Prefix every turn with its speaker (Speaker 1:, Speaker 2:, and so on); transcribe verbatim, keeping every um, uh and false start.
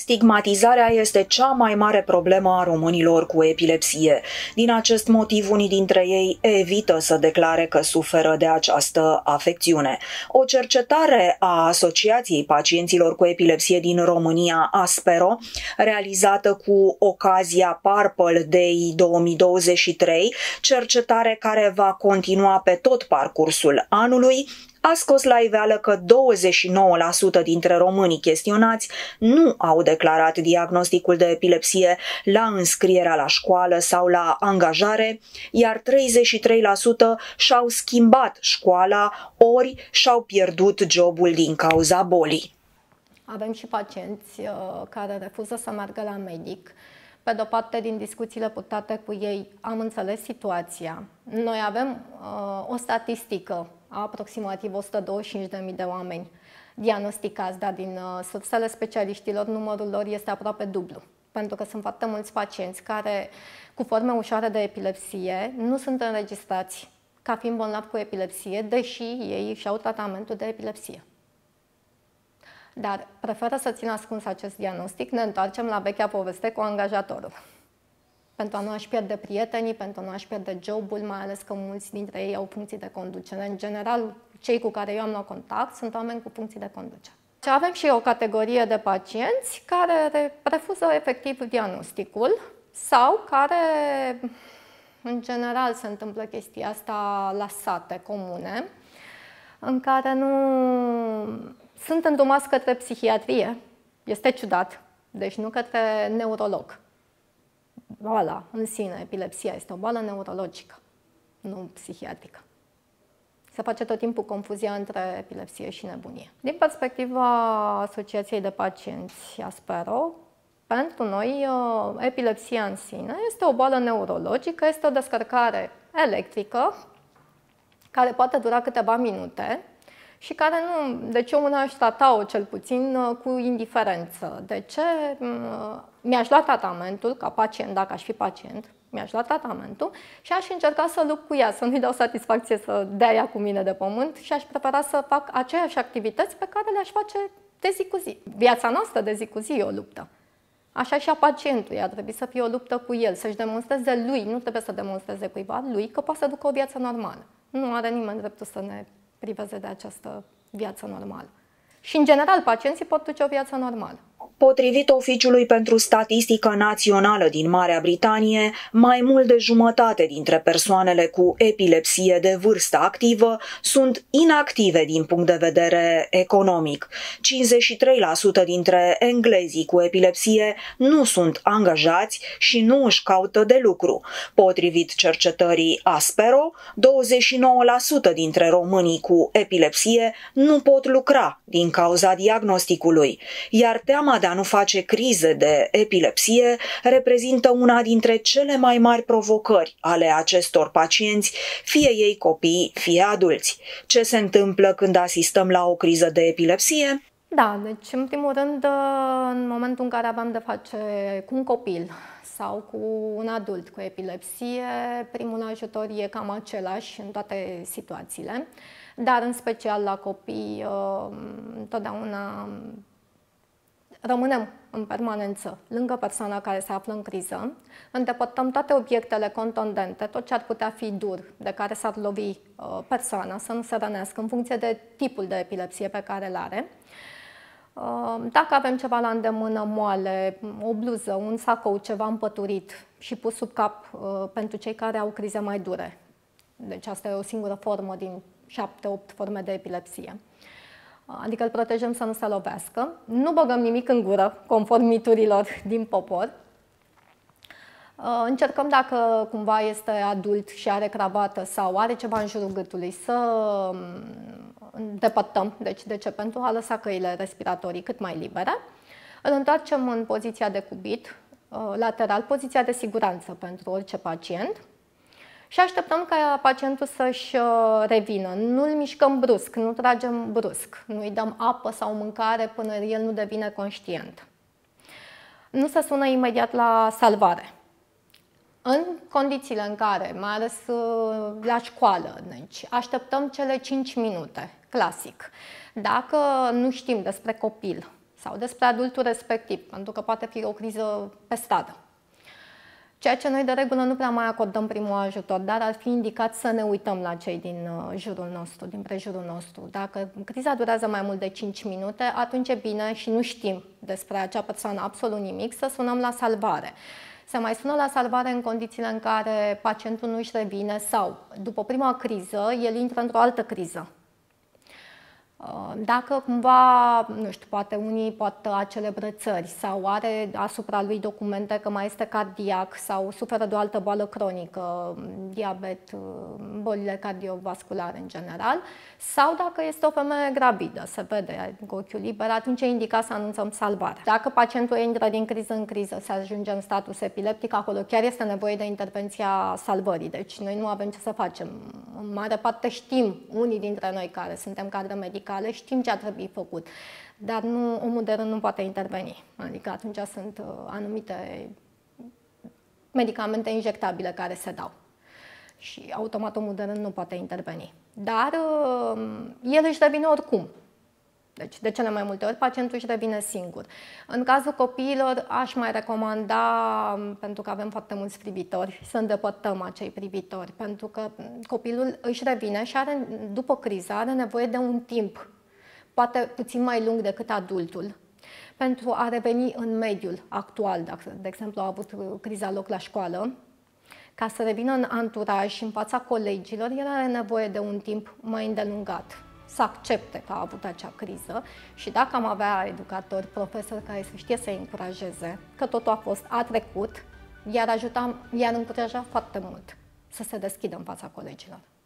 Speaker 1: Stigmatizarea este cea mai mare problemă a românilor cu epilepsie. Din acest motiv, unii dintre ei evită să declare că suferă de această afecțiune. O cercetare a Asociației Pacienților cu Epilepsie din România, Aspero, realizată cu ocazia Purple Day două mii douăzeci și trei, cercetare care va continua pe tot parcursul anului, a scos la iveală că douăzeci și nouă la sută dintre românii chestionați nu au declarat diagnosticul de epilepsie la înscrierea la școală sau la angajare, iar treizeci și trei la sută și-au schimbat școala ori și-au pierdut jobul din cauza bolii.
Speaker 2: Avem și pacienți uh, care refuză să meargă la medic. Pe de-o parte, din discuțiile purtate cu ei, am înțeles situația. Noi avem uh, o statistică a aproximativ o sută douăzeci și cinci de mii de oameni diagnosticați, dar din uh, sursele specialiștilor, numărul lor este aproape dublu. Pentru că sunt foarte mulți pacienți care, cu forme ușoare de epilepsie, nu sunt înregistrați ca fiind bolnavi cu epilepsie, deși ei și-au tratamentul de epilepsie. Dar preferă să țină ascuns acest diagnostic. Ne întoarcem la vechea poveste cu angajatorul. Pentru a nu își pierde prietenii, pentru a nu își pierde jobul, mai ales că mulți dintre ei au funcții de conducere. În general, cei cu care eu am luat contact sunt oameni cu funcții de conducere. Și avem și o categorie de pacienți care refuză efectiv diagnosticul sau care, în general, se întâmplă chestia asta la sate comune, în care nu sunt îndrumați către psihiatrie. Este ciudat, deci nu către neurolog. Boala în sine, epilepsia, este o boală neurologică, nu psihiatrică. Se face tot timpul confuzia între epilepsie și nebunie. Din perspectiva Asociației de Pacienți Aspero, pentru noi, epilepsia în sine este o boală neurologică, este o descărcare electrică care poate dura câteva minute și care nu, deci eu una aș trata-o cel puțin cu indiferență. De ce? Mi-aș lua tratamentul ca pacient, dacă aș fi pacient, mi-aș lua tratamentul și aș încerca să lupt cu ea, să nu-i dau satisfacție să dea ea cu mine de pământ și aș prefera să fac aceeași activități pe care le-aș face de zi cu zi. Viața noastră de zi cu zi e o luptă. Așa și a pacientului, ar trebui să fie o luptă cu el, să-și demonstreze lui, nu trebuie să demonstreze cuiva lui, că poate să ducă o viață normală. Nu are nimeni dreptul să ne priveze de această viață normală. Și, în general, pacienții pot duce o viață normală.
Speaker 1: Potrivit Oficiului pentru Statistică Națională din Marea Britanie, mai mult de jumătate dintre persoanele cu epilepsie de vârstă activă sunt inactive din punct de vedere economic. cincizeci și trei la sută dintre englezii cu epilepsie nu sunt angajați și nu își caută de lucru. Potrivit cercetării Aspero, douăzeci și nouă la sută dintre românii cu epilepsie nu pot lucra din cauza diagnosticului, iar teama de a nu face crize de epilepsie reprezintă una dintre cele mai mari provocări ale acestor pacienți, fie ei copii, fie adulți. Ce se întâmplă când asistăm la o criză de epilepsie?
Speaker 2: Da, deci în primul rând, în momentul în care aveam de face cu un copil sau cu un adult cu epilepsie, primul ajutor e cam același în toate situațiile, dar în special la copii, întotdeauna rămânem în permanență lângă persoana care se află în criză, îndepărtăm toate obiectele contundente, tot ce ar putea fi dur, de care s-ar lovi persoana, să nu se rănească în funcție de tipul de epilepsie pe care îl are. Dacă avem ceva la îndemână moale, o bluză, un sacou, ceva împăturit și pus sub cap pentru cei care au crize mai dure. Deci asta e o singură formă din șapte opt forme de epilepsie. Adică îl protejăm să nu se lovească. Nu băgăm nimic în gură, conform miturilor din popor. Încercăm, dacă cumva este adult și are cravată sau are ceva în jurul gâtului, să îndepărtăm, deci de ce? Pentru a lăsa căile respiratorii cât mai libere. Îl întoarcem în poziția de cubit, lateral, poziția de siguranță pentru orice pacient. Și așteptăm ca pacientul să-și revină. Nu-l mișcăm brusc, nu tragem brusc, nu-i dăm apă sau mâncare până el nu devine conștient. Nu se sună imediat la salvare. În condițiile în care, mai ales la școală, deci așteptăm cele cinci minute, clasic. Dacă nu știm despre copil sau despre adultul respectiv, pentru că poate fi o criză pe stradă. Ceea ce noi de regulă nu prea mai acordăm primul ajutor, dar ar fi indicat să ne uităm la cei din jurul nostru, din prejurul nostru. Dacă criza durează mai mult de cinci minute, atunci e bine și nu știm despre acea persoană absolut nimic, să sunăm la salvare. Se mai sună la salvare în condițiile în care pacientul nu își revine sau, după prima criză, el intră într-o altă criză. Dacă cumva, nu știu, poate unii poate acele brățări sau are asupra lui documente că mai este cardiac sau suferă de o altă boală cronică, diabet, bolile cardiovasculare în general, sau dacă este o femeie gravidă, se vede cu ochiul liber, atunci e indicat să anunțăm salvarea. Dacă pacientul intră din criză în criză, se ajunge în status epileptic, acolo chiar este nevoie de intervenția salvării, deci noi nu avem ce să facem. În mare parte știm, unii dintre noi care suntem cadre medicale, știm ce ar trebui făcut, dar nu, omul de rând nu poate interveni. Adică atunci sunt uh, anumite medicamente injectabile care se dau și automat omul de rând nu poate interveni. Dar uh, el își revine oricum. Deci, de cele mai multe ori, pacientul își revine singur. În cazul copiilor, aș mai recomanda, pentru că avem foarte mulți privitori, să îndepărtăm acei privitori, pentru că copilul își revine și are, după criză are nevoie de un timp, poate puțin mai lung decât adultul, pentru a reveni în mediul actual. Dacă, de exemplu, a avut criza loc la școală, ca să revină în anturaj și în fața colegilor, el are nevoie de un timp mai îndelungat, să accepte că a avut acea criză și dacă am avea educatori, profesori care să știe să-i încurajeze, că totul a fost, a trecut, i-ar ajuta, i-ar încuraja foarte mult să se deschidă în fața colegilor.